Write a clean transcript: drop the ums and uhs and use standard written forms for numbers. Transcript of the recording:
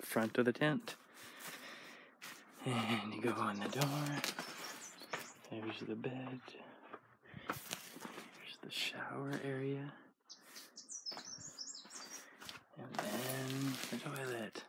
front of the tent. And you go in the door. There's the bed. There's the shower area. And then the toilet.